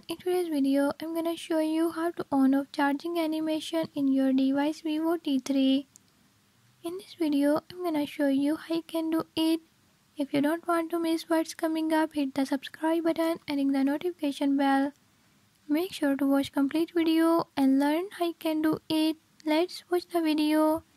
in today's video I'm gonna show you how to on off charging animation in your device Vivo T3. In this video I'm gonna show you how you can do it. If you don't want to miss what's coming up, hit the subscribe button and ring the notification bell. Make sure to watch complete video and learn how you can do it. Let's watch the video.